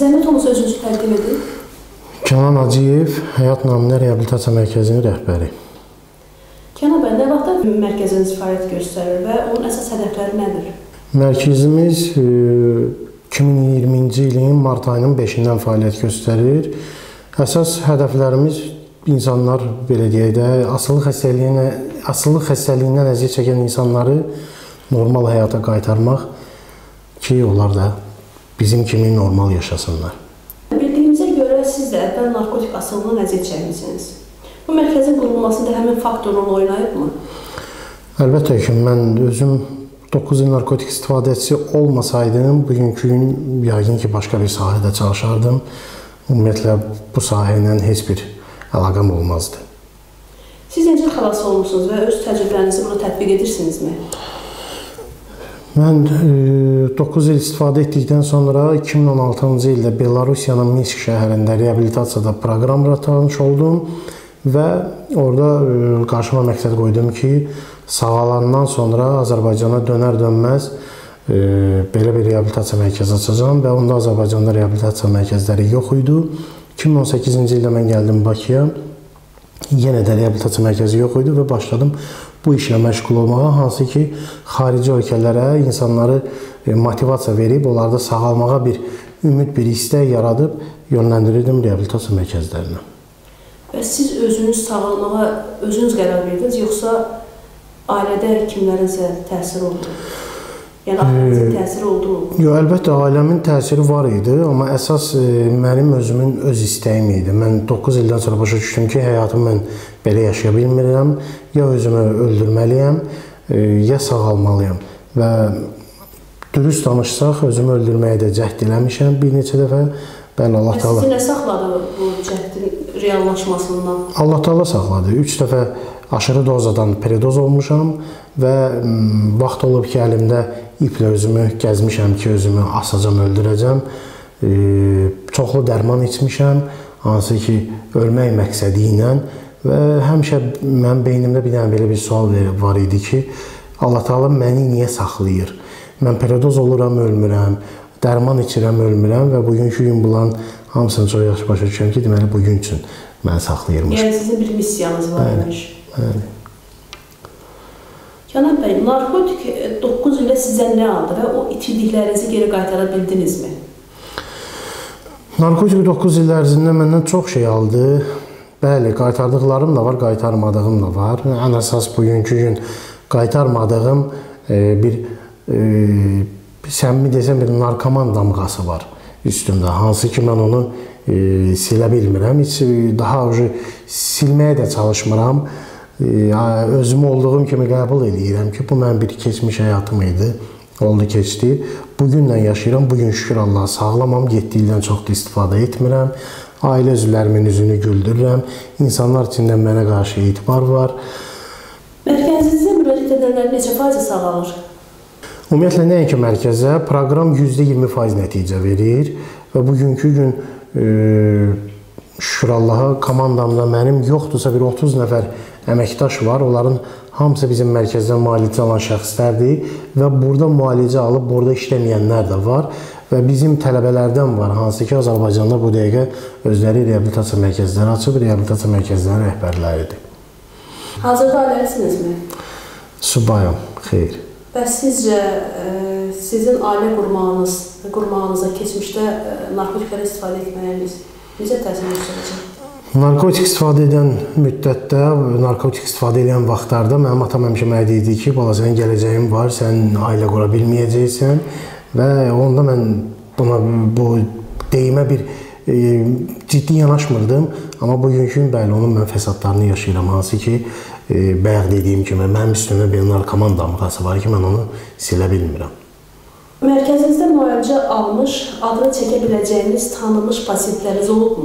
Zəhmət olmasa özünüzü təqdim edin. Kənan Hacıyev, Həyat Naminə Reabilitasiya Mərkəzinin rəhbəri. Kənan bəy, nə vaxtda mərkəziniz fəaliyyət göstərir və onun əsas hədəfləri nədir? Mərkəzimiz 2020-ci ilin mart ayının 5-dən fəaliyyət göstərir. Əsas hədəflərimiz insanlar, belə deyək də, asıllıq xəstəliyindən əziyyət çəkən insanları normal həyata qaytarmaq ki, onlar da bizim kimi normal yaşasınlar. Bildiyimizə görə siz də əvvəl narkotik asıllığından əziyyət çəkmisiniz. Bu mərkəzin qurulmasında həmin faktor rol oynayıbmı? Əlbəttə ki, mən özüm 9 il narkotik istifadəçisi olmasaydım, bugünkü gün yəqin ki, başqa bir sahədə çalışardım. Ümumiyyətlə, bu sahə ilə heç bir əlaqəm olmazdı. Siz necə xilas olmuşsunuz və öz təcrübənizi burada tətbiq edirsinizmi? Mən 9 il istifadə etdikdən sonra 2016-cı ildə Belarusiyanın Minsk şəhərində reabilitasiyada proqramla tanış oldum və orada qarşıma məqsəd qoydum ki, sağalandan sonra Azərbaycana dönər-dönməz belə bir reabilitasiya mərkəzi açacağam və onda Azərbaycanda reabilitasiya mərkəzləri yox idi. 2018-ci ildə mən gəldim Bakıya, yenə də reabilitasiya mərkəzi yox idi və başladım bu işlə məşğul olmağa, hansı ki, xarici ölkələrə insanları motivasiya verib, onlarda sağalmağa bir ümid, bir istək yaradıb, yönləndirirdim reabilitasiya mərkəzlərinə. Və siz özünüz sağalmağa özünüz qərar verdiniz, yoxsa ailədə kimlərinizə təsir oldu? Yəni, ailəmizin təsiri oldu mu? Yox, əlbəttə, ailəmin təsiri var idi, amma əsas mənim özümün öz istəyim idi. Mən 9 ildən sonra başa düşdüm ki, həyatımı mən belə yaşaya bilmirəm, ya özümü öldürməliyəm, ya sağalmalıyam. Və dürüst danışsaq, özümü öldürməyə də cəhd eləmişəm bir neçə dəfə. Allah Teala. Sizi nə saxladı bu cəhdin reallaşmasından? Allah Teala saxladı. 3 dəfə aşırı dozadan predoz olmuşam və vaxt olub ki, əlimdə iplə özümü gəzmişəm ki, özümü asacam, öldürəcəm. Çoxlu dərman içmişəm, hansı ki, ölmək məqsədi ilə və həmişə mənim beynimdə bir dənə belə bir sual var idi ki, Allah Teala məni niyə saxlayır? Mən predoz oluram, ölmürəm, dərman içirəm, ölmürəm və bugünkü gün bunların hamısını çox yaxşı başa düşürəm ki, deməli, bugün üçün məni saxlayırmış. Yəni, sizin bir missiyanız var imiş. Bəli. Kənan bəy, narkotik 9 ildə sizə nə aldı və o itirdiklərinizi geri qaytara bildinizmi? Narkotik 9 il ərzində məndən çox şey aldı. Bəli, qaytardıqlarım da var, qaytarmadığım da var. Ən əsas bugünkü gün qaytarmadığım bir səmimi desəm, bir narkoman damğası var üstümdə. Hansı ki, mən onu silə bilmirəm. Heç daha silməyə də çalışmıram. Özümü olduğum kimi qəbul edirəm ki, bu mənim bir keçmiş həyatım idi. Oldu, keçdi. Bugünlə yaşayıram. Bugün şükür Allah sağlamam. 7 ildən çox da istifadə etmirəm. Ailə üzvlərimin üzünü güldürürəm. İnsanlar içində mənə qarşı etibar var. Mərkəzinizə müraciət edənlər neçə faizi sağalır? Ümumiyyətlə, nəinki mərkəzə, proqram %20% nəticə verir və bugünkü gün şükür Allaha komandamda mənim yoxdursa bir 30 nəfər əməkdaş var. Onların hamısı bizim mərkəzdən müalicə alan şəxslərdir və burada müalicə alıb, burada işləməyənlər də var və bizim tələbələrdən var, hansı ki, Azərbaycanda bu dəqiqə özləri reabilitasiya mərkəzləri açıb, reabilitasiya mərkəzlərinin rəhbərləridir. Hazırda ailəlisinizmi? Subayam, xeyr. Və sizcə sizin ailə qurmağınıza keçmişdə narkotikləri istifadə etməyiniz necə təsir göstərəcək? Narkotik istifadə edən müddətdə, narkotik istifadə edən vaxtlarda mənim atam həmişə mənə deyirdi ki, bala, sənin gələcəyin var, sən ailə qura bilməyəcəksən və onda mən buna, bu deyimə bir ciddi yanaşmırdım. Amma bugünkü gün, bəli, onun mən fəsadlarını yaşayıram. Hansı ki, bayaq dediyim kimi, mənim üstümdə bir narkoman damğası var ki, mən onu silə bilmirəm. Mərkəzinizdə müalicə almış, adını çəkə biləcəyiniz tanınmış pasientləriniz olubmu?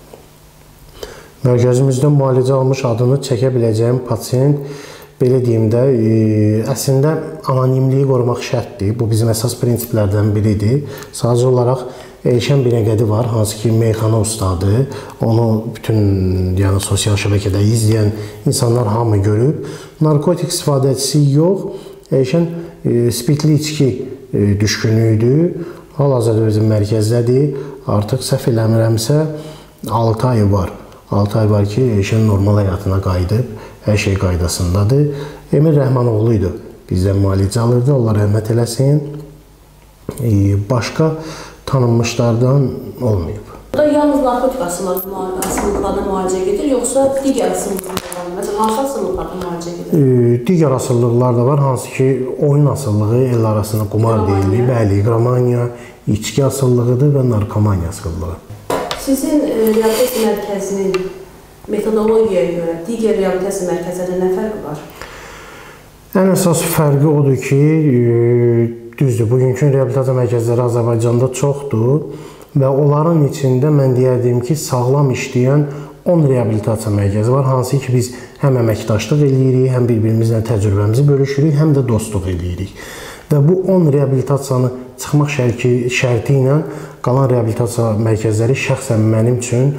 Mərkəzimizdə müalicə almış, adını çəkə biləcəyim pasient, belə deyim də, əslində anonimliyi qorumaq şərtdir. Bu bizim əsas prinsiplərdən biridir. Sadəcə olaraq Elşən Binəqədi var, hansı ki, meyxana ustadı. Onu bütün sosial şəbəkədə izləyən insanlar hamı görüb. Narkotik istifadəçisi yox, Elşən spirtli içki düşkünlüyüdür. Hal-hazırda bizim mərkəzdədir. artıq səhv eləmirəmsə 6 ay var. 6 ay var ki, Eşən normal həyatına qayıdıb, hər şey qaydasındadır. Emir Rəhmanoğlu idi. Bizdən müalicə alırdı, Allah rəhmət eləsin. Başqa tanınmışlardan olmayıb. Burada yalnız narkotik asıllıqlarına müalicə gedir, yoxsa digər asıllıqlar var? Məsələn, hansı asıllıqlarına müalicə gedir? Digər asıllıqlar da var, hansı ki, oyun asıllığı, el arasında qumar deyilir, bəli, qramaniya, içki asıllığıdır və narkomaniya asıllığı. Sizin reabilitasiya mərkəzinin metodologiyaya görə digər reabilitasiya mərkəzlərində nə fərqi var? Ən əsas fərqi odur ki, düzdür, bugünkü reabilitasiya mərkəzləri Azərbaycanda çoxdur və onların içində mən deyərdim ki, sağlam işləyən 10 reabilitasiya mərkəzi var, hansı ki, biz həm əməkdaşlıq eləyirik, həm bir-birimizlə təcrübəmizi bölüşürük, həm də dostluq eləyirik. Və bu 10 reabilitasiyanı çıxmaq şərti ilə qalan reabilitasiya mərkəzləri şəxsən mənim üçün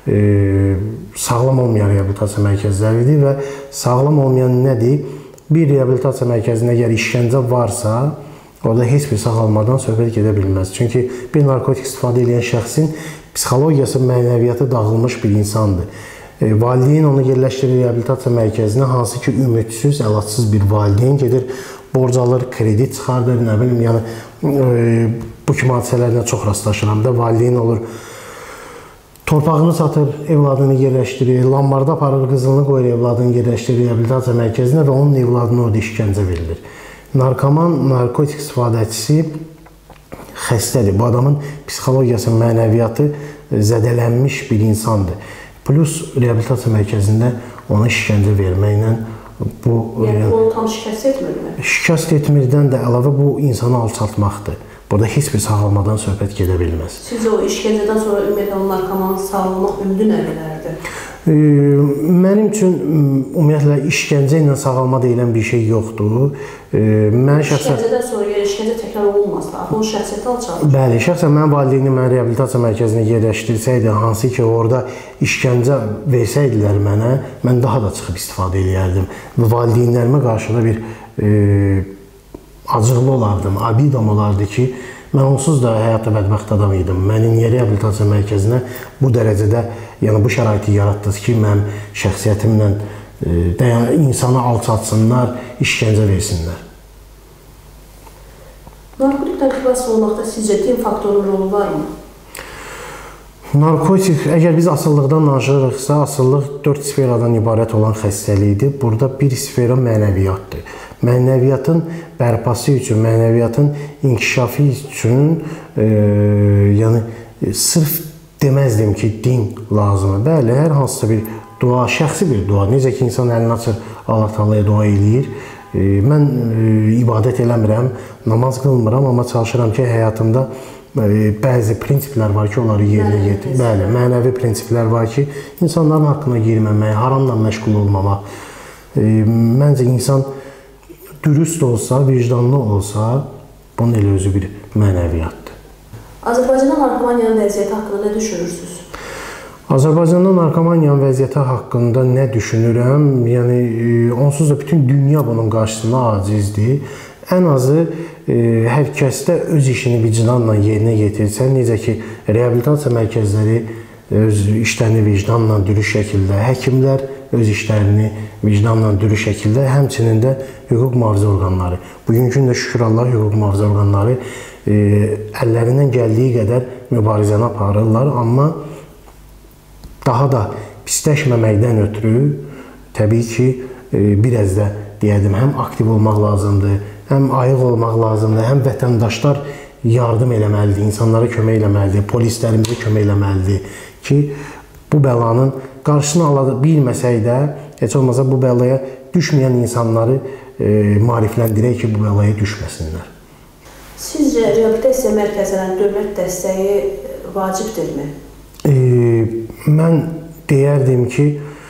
sağlam olmayan reabilitasiya mərkəzləridir və sağlam olmayan nədir? Bir reabilitasiya mərkəzində əgər işgəncə varsa, orada heç bir sağalmadan söhbət gedə bilməz. Çünki bir narkotik istifadə edən şəxsin psixologiyası, mənəviyyatı dağılmış bir insandır. Valideyn onu yerləşdirir reabilitasiya mərkəzinə, hansı ki, ümidsiz, əlacsız bir valideyn gedir, borc alır, kredi çıxardır, nə bilim, yəni bu kimi hadisələrlə çox rastlaşıram da, valideyn olur, torpağını satır, evladını yerləşdirir, lambarda aparır, qızılını qoyur, evladını yerləşdirir reabilitasiya mərkəzinə və onun evladına orada işgəncə verilir. Narkoman, narkotik istifadəçisi xəstədir. Bu adamın psixologiyası, mənəviyyatı zədələnmiş bir insandır. Plus, reabilitasiya mərkəzində ona işgəncə verməklə bu... Yəni, onu tam şikəst etmirmi? Şikəst etmirdən də əlavə bu insanı alçaltmaqdır. Burada heç bir sağalmadan söhbət gedə bilməz. Sizcə o işgəncədən sonra ümumiyyətlə narkomanın sağlamaq ümidi nə qədərdir? Mənim üçün ümumiyyətlə işgəncə ilə sağalma deyilən bir şey yoxdur. İşgəncədən sonra yəni işgəncə təkrar olunmazsa, onun şəxsiyyəti alçalır. Bəli, şəxsən mənim valideynim məni reabilitasiya mərkəzinə yerləşdirsəydi, hansı ki, orada işgəncə versəydilər mənə, mən daha da çıxıb istifadə edərdim. Valideynlərimə qarşı da bir acıqlı olardım, abidam olardı ki, mən onsuz da həyatda bədbəxt adam idim. Məni niyə reabilitasiya mərkəzinə bu dərəcədə, yəni bu şəraiti yaratdınız ki, mənim şəxsiyyətimlə insanı alçatsınlar, işgəncə versinlər. Narkotikdən xilas olmaqda sizcə din faktorunun rolu varmı? Narkotik, əgər biz asıllıqdan danışırıqsa, asıllıq 4 sferadan ibarət olan xəstəlikdir. Burada bir sfera mənəviyyatdır. Mənəviyyatın bərpası üçün, mənəviyyatın inkişafı üçün, yəni sırf deməzdim ki, din lazımdır. Bəli, hər hansısa bir dua, şəxsi bir dua, necə ki, insan əlini açır, Allah Taalaya dua eləyir. Mən ibadət eləmirəm, namaz qılmıram, amma çalışıram ki, həyatımda bəzi prinsiplər var ki, onları yerinə yetir. Bəli, mənəvi prinsiplər var ki, insanların haqqına girməmək, haramla məşğul olmamaq. Məncə, insan dürüst olsa, vicdanlı olsa, bunun elə özü bir mənəviyyatdır. Azərbaycanda narkomaniyanın vəziyyəti haqqında nə düşünürsünüz? Azərbaycanda narkomaniyanın vəziyyəti haqqında nə düşünürəm? Yəni, onsuz da bütün dünya bunun qarşısında acizdir. Ən azı hər kəsdə öz işini vicdanla yerinə yetirsə, necə ki, reabilitasiya mərkəzləri öz işlərini vicdanla dürüst şəkildə, həkimlər öz işlərini vicdanla dürüst şəkildə, həmçinin də hüquq mühafizə orqanları. Bugünkü də şükür Allah, hüquq mühafizə orqanları əllərindən gəldiyi qədər mübarizəni aparırlar, amma daha da pisləşməməkdən ötürü təbii ki, biraz da deyərdim, həm aktiv olmaq lazımdır, həm ayıq olmaq lazımdır, həm vətəndaşlar yardım eləməlidir, insanlara kömək eləməlidir, polislərimizə kömək eləməlidir ki, bu bəlanın qarşısını ala bilməsək də, heç olmasa bu bəlaya düşməyən insanları maarifləndirək ki, bu bəlaya düşməsinlər. Sizcə, reabilitasiya mərkəzlərinin dövlət dəstəyi vacibdirmi? Mən deyərdim ki,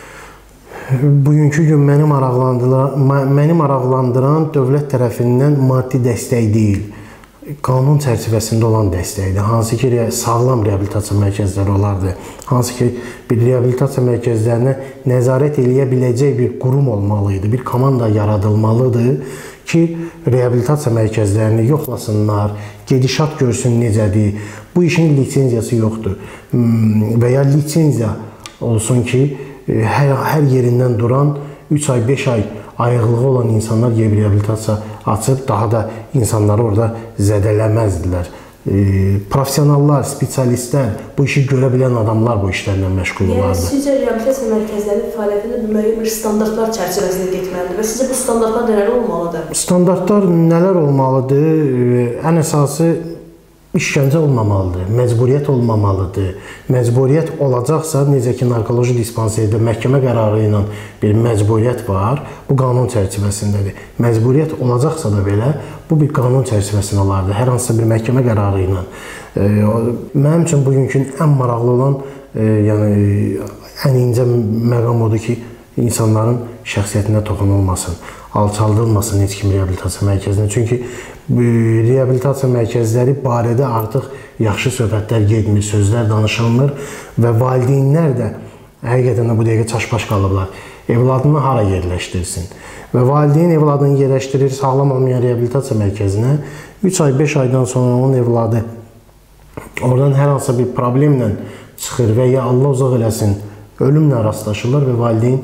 bugünkü gün məni maraqlandıran dövlət tərəfindən maddi dəstək deyil, qanun çərçivəsində olan dəstəkdir. Hansı ki, sağlam reabilitasiya mərkəzləri olardı. Hansı ki, bir reabilitasiya mərkəzlərinə nəzarət eləyə biləcək bir qurum olmalıydı, bir komanda yaradılmalıdır ki, reabilitasiya mərkəzlərini yoxlasınlar, gedişat görsün necədir. Bu işin lisenziyası yoxdur və ya lisenziya olsun ki, hər yerindən duran 3 ay, 5 ay ayıqlığı olan insanlar gelib reabilitasiya açıb, daha da insanları orada zədələməzdilər. Profesionallar, spesialistlər, bu işi görə bilən adamlar bu işlərlə məşğul olardı. Yəni, sizcə reabilitasiya mərkəzlərinin fəaliyyətində müəyyən bir standartlar çərçivəsində getməlidir və sizcə bu standartlar nələr olmalıdır? Standartlar nələr olmalıdır? Ən əsası işgəncə olmamalıdır, məcburiyyət olmamalıdır. Məcburiyyət olacaqsa, necə ki, narkoloji dispanserdə məhkəmə qərarı ilə bir məcburiyyət var, bu qanun çərçivəsindədir. Məcburiyyət olacaqsa da belə, bu bir qanun çərçivəsində olardı, hər hansısa bir məhkəmə qərarı ilə. Mənim üçün bugünkü ən maraqlı olan, yəni, ən incə məqam odur ki, insanların şəxsiyyətinə toxunulmasın, alçaldılmasın heç kim reabilitasiya mərkəzinə. Çünki reabilitasiya mərkəzləri barədə artıq yaxşı söhbətlər getmir, sözlər danışılmır və valideynlər də həqiqətən də bu dəqiqə çaşbaş qalıblar. Evladını hara yerləşdirsin? Və valideyn evladını yerləşdirir sağlam olmayan reabilitasiya mərkəzinə. 3 ay, 5 aydan sonra onun evladı oradan hər hansı bir problemlə çıxır və ya Allah uzaq eləsin, ölümlə rastlaşırlar və valideyn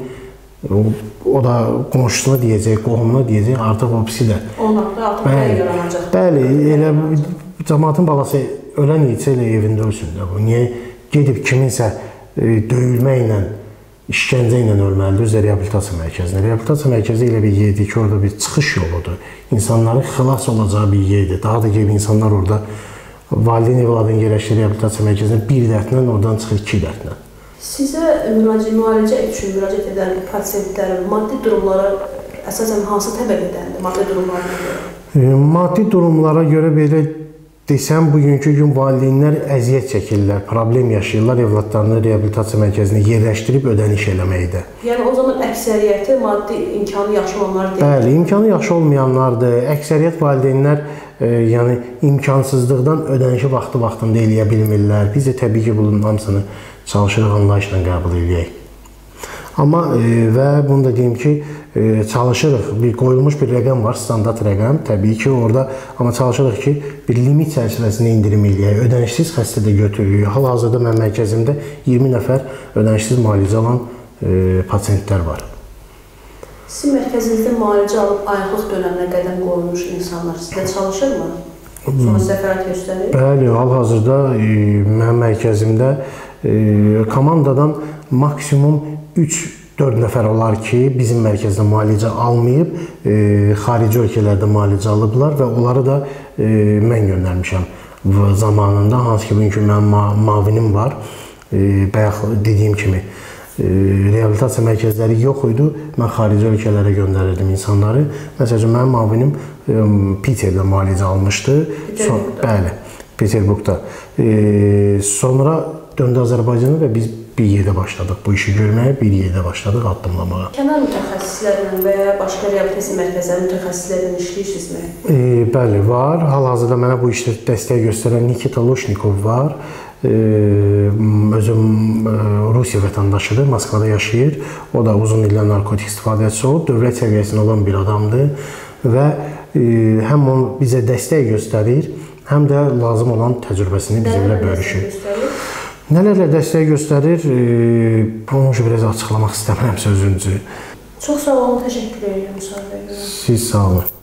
o da qonşusuna deyəcək, qohumuna deyəcək, artıq o pisi də. Onlar da artıq bəli yaranacaq. Bəli, elə cəmaatın balası ölən isə elə evində ölsün də bu. Niyə gedib kiminsə döyülməklə, işgəncə ilə ölməlidir özü reabilitasiya mərkəzinə. Reabilitasiya mərkəzi elə bir yerdir ki, orada bir çıxış yoludur. İnsanların xilas olacağı bir yerdir. Daha da gelib insanlar orada valideyn evladını yerləşdirir reabilitasiya mərkəzinə bir dərdlə, oradan çıxır 2 dərdlə. Sizə müalicə üçün müraciət edən pasientlərin maddi durumları əsasən hansı təbəqədəndir, maddi durumlarına görə? Maddi durumlara görə belə desəm, bugünkü gün valideynlər əziyyət çəkirlər, problem yaşayırlar evladlarını reabilitasiya mərkəzinə yerləşdirib ödəniş eləməkdə. Yəni o zaman əksəriyyəti maddi imkanı yaxşı olanlar deyil? Bəli, imkanı yaxşı olmayanlardır. Əksəriyyət valideynlər yəni imkansızlıqdan ödənişi vaxtında eləyə bilmirlər. Biz də təbii ki, bunun hamısını çalışırıq, anlayışla qəbul edək. Amma və bunu da deyim ki, çalışırıq, bir qoyulmuş bir rəqəm var, standart rəqəm, təbii ki, orada, amma çalışırıq ki, bir limit çərçivəsində indirim eləyək, ödənişsiz xəstə də götürürük. Hal-hazırda mənim mərkəzimdə 20 nəfər ödənişsiz müalicə alan pasientlər var. Sizin mərkəzinizdə müalicə alıb ayıqlıq dönəminə qədəm qoyulmuş insanlar sizdə çalışırmı? Sonra sizə fəaliyyət göstərir? Bəli, hal-hazırda mənim mərkəzimdə komandadan maksimum 3-4 nəfər olar ki, bizim mərkəzdə müalicə almayıb, xarici ölkələrdə müalicə alıblar və onları da mən göndərmişəm zamanında. Hansı ki, bugünkü mənim mavinim var, bayaq dediyim kimi. Reabilitasiya mərkəzləri yox idi, mən xarici ölkələrə göndərirdim insanları. Məsələn, mənim mavinim Peterdə müalicə almışdı. Bəli, Peterburqda. Sonra döndü Azərbaycana və biz bir yerdə başladıq bu işi görməyə, bir yerdə başladıq addımlamağa. Kənar mütəxəssislərlə və ya başqa reabilitasiya mərkəzləri mütəxəssislərlə işləyirsinizmi? Bəli, var. Hal-hazırda mənə bu işdə dəstək göstərən Nikita Loshnikov var. Özüm Rusiya vətəndaşıdır, Moskvada yaşayır. O da uzun illər narkotik istifadəçisi olub, dövlət səviyyəsində olan bir adamdır və həm onu bizə dəstək göstərir, həm də lazım olan təcrübəsini bizimlə bölüşür. Nələrlə dəstək göstərir, bunu biraz açıqlamaq istəmirəm sözüncü. Çox sağ olun, təşəkkür edirəm müsahibəyə görə. Siz sağ olun.